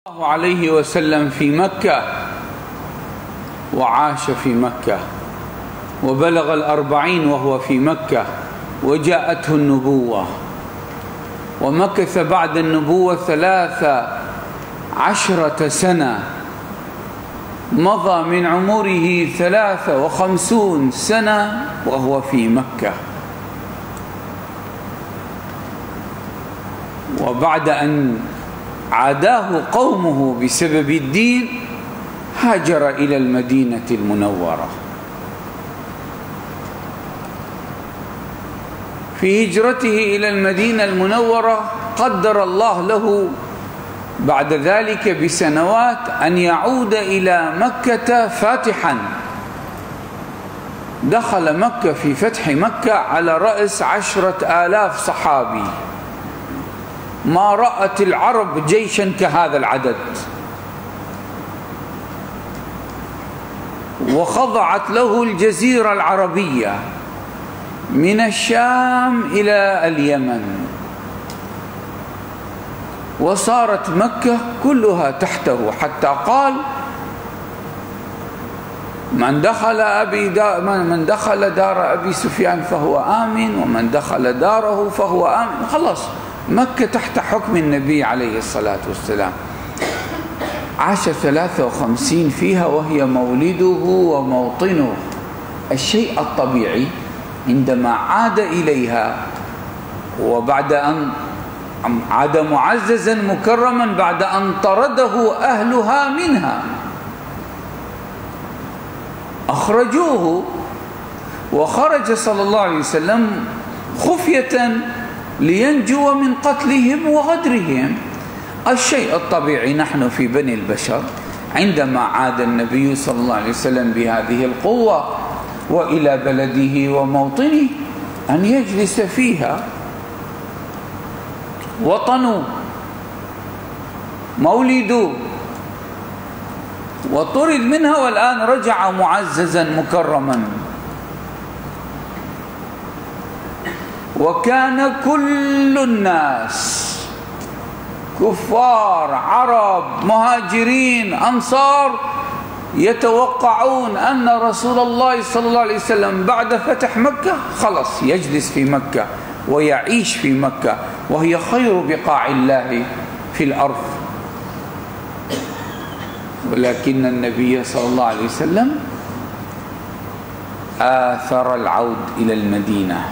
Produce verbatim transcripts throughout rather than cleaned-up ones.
الله عليه وسلم في مكة وعاش في مكة وبلغ الأربعين وهو في مكة وجاءته النبوة، ومكث بعد النبوة ثلاث عشرة سنة، مضى من عمره ثلاثة وخمسون سنة وهو في مكة. وبعد أن عاداه قومه بسبب الدين هاجر إلى المدينة المنورة. في هجرته إلى المدينة المنورة قدر الله له بعد ذلك بسنوات أن يعود إلى مكة فاتحا. دخل مكة في فتح مكة على رأس عشرة آلاف صحابي، ما رأت العرب جيشا كهذا العدد، وخضعت له الجزيرة العربية من الشام إلى اليمن، وصارت مكة كلها تحته، حتى قال من دخل أبي دا من دخل دار أبي سفيان فهو آمن، ومن دخل داره فهو آمن. خلاص مكة تحت حكم النبي عليه الصلاة والسلام. عاش ثلاثة وخمسين فيها وهي مولده وموطنه. الشيء الطبيعي عندما عاد إليها وبعد أن عاد معززا مكرما بعد أن طرده أهلها منها، أخرجوه وخرج صلى الله عليه وسلم خفية لينجو من قتلهم وغدرهم. الشيء الطبيعي نحن في بني البشر عندما عاد النبي صلى الله عليه وسلم بهذه القوة وإلى بلده وموطنه أن يجلس فيها، وطنه مولده، وطرد منها والآن رجع معززا مكرما. وكان كل الناس كفار عرب مهاجرين أنصار يتوقعون أن رسول الله صلى الله عليه وسلم بعد فتح مكة خلص يجلس في مكة ويعيش في مكة، وهي خير بقاع الله في الأرض. ولكن النبي صلى الله عليه وسلم آثر العود إلى المدينة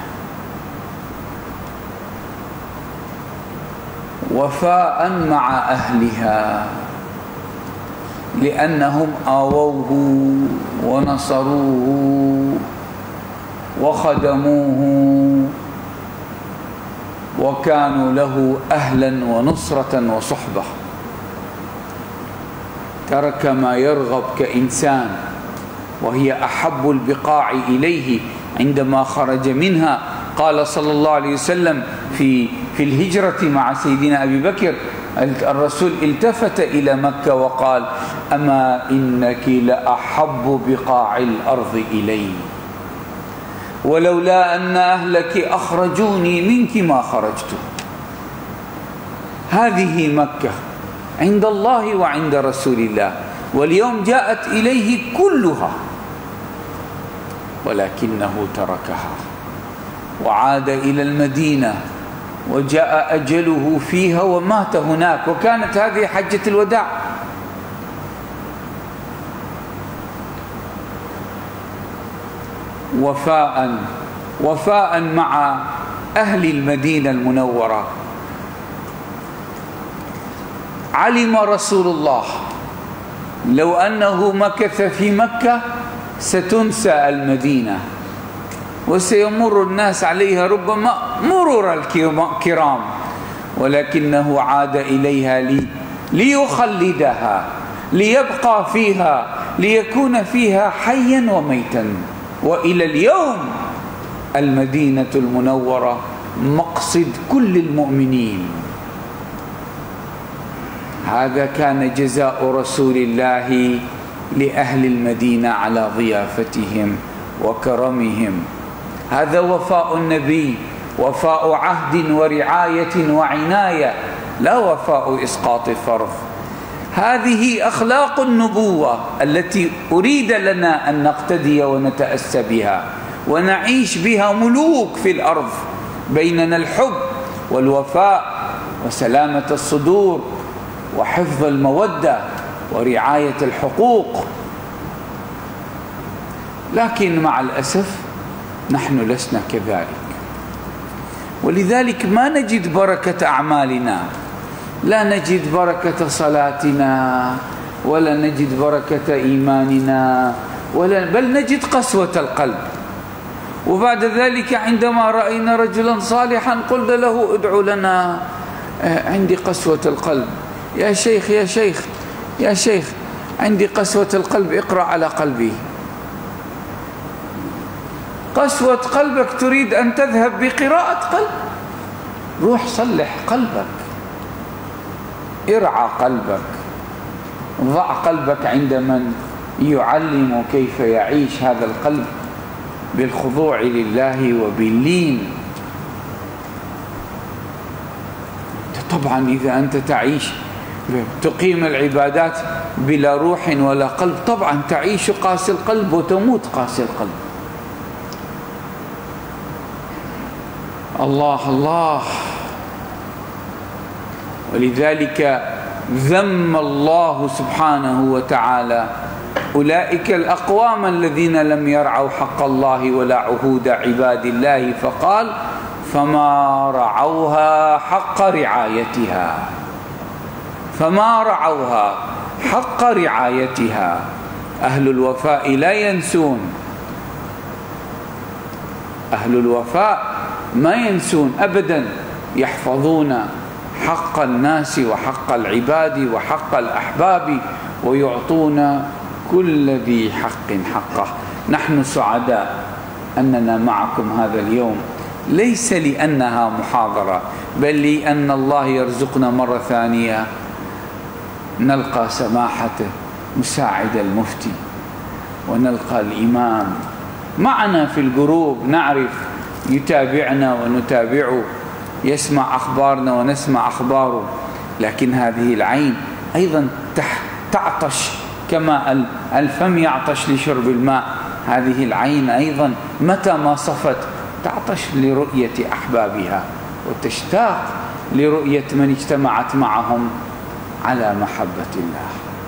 وفاء مع أهلها، لأنهم آووه ونصروه وخدموه وكانوا له أهلا ونصرة وصحبة. ترك ما يرغب كإنسان وهي أحب البقاع إليه عندما خرج منها. قال صلى الله عليه وسلم في في الهجرة مع سيدنا أبي بكر، الرسول التفت إلى مكة وقال: أما إنك لأحب بقاع الأرض إلي، ولولا أن أهلك أخرجوني منك ما خرجت. هذه مكة عند الله وعند رسول الله، واليوم جاءت إليه كلها، ولكنه تركها وعاد إلى المدينة وجاء أجله فيها ومات هناك، وكانت هذه حجة الوداع. وفاء وفاء مع أهل المدينة المنورة. علم رسول الله لو أنه مكث في مكة ستنسى المدينة وسيمر الناس عليها ربما مرور الكرام، ولكنه عاد إليها لي ليخلدها، ليبقى فيها، ليكون فيها حيا وميتا. وإلى اليوم المدينة المنورة مقصد كل المؤمنين. هذا كان جزاء رسول الله لأهل المدينة على ضيافتهم وكرمهم. هذا وفاء النبي، وفاء عهد ورعاية وعناية، لا وفاء إسقاط فرض. هذه أخلاق النبوة التي أريد لنا أن نقتدي ونتأسى بها ونعيش بها ملوك في الأرض. بيننا الحب والوفاء وسلامة الصدور وحفظ المودة ورعاية الحقوق. لكن مع الأسف نحن لسنا كذلك، ولذلك ما نجد بركة أعمالنا، لا نجد بركة صلاتنا ولا نجد بركة إيماننا، ولا بل نجد قسوة القلب. وبعد ذلك عندما رأينا رجلا صالحا قلنا له ادعو لنا، عندي قسوة القلب. يا شيخ يا شيخ يا شيخ عندي قسوة القلب، اقرأ على قلبي. قسوة قلبك تريد أن تذهب بقراءة قلب؟ روح صلح قلبك، ارعى قلبك، ضع قلبك عند من يعلم كيف يعيش هذا القلب بالخضوع لله وباللين. طبعا إذا أنت تعيش تقيم العبادات بلا روح ولا قلب، طبعا تعيش قاسي القلب وتموت قاسي القلب. الله الله. ولذلك ذم الله سبحانه وتعالى أولئك الأقوام الذين لم يرعوا حق الله ولا عهود عباد الله، فقال فما رعوها حق رعايتها، فما رعوها حق رعايتها. أهل الوفاء لا ينسون، أهل الوفاء ما ينسون أبدا، يحفظون حق الناس وحق العباد وحق الأحباب ويعطون كل ذي حق حقه. نحن سعداء أننا معكم هذا اليوم، ليس لأنها محاضرة بل لأن الله يرزقنا مرة ثانية نلقى سماحته مساعد المفتي ونلقى الإمام معنا في الجروب، نعرف يتابعنا ونتابعه، يسمع أخبارنا ونسمع أخباره. لكن هذه العين أيضا تعطش كما الفم يعطش لشرب الماء، هذه العين أيضا متى ما صفت تعطش لرؤية أحبابها وتشتاق لرؤية من اجتمعت معهم على محبة الله.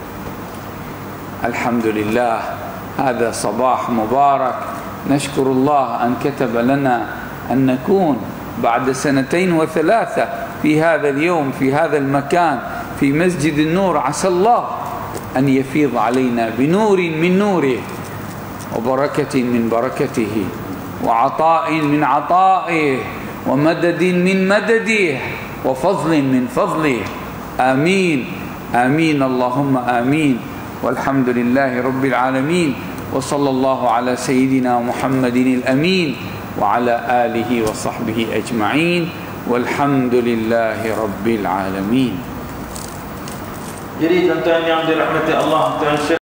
الحمد لله، هذا صباح مبارك، نشكر الله أن كتب لنا أن نكون بعد سنتين وثلاثة في هذا اليوم في هذا المكان في مسجد النور. عسى الله أن يفيض علينا بنور من نوره وبركة من بركته وعطاء من عطائه ومدد من مدده وفضل من فضله. آمين آمين اللهم آمين. والحمد لله رب العالمين، وصلى الله على سيدنا محمد الأمين وعلى آله وصحبه أجمعين، والحمد لله رب العالمين. Jadi tuan-tuan yang dirahmati Allah, tuan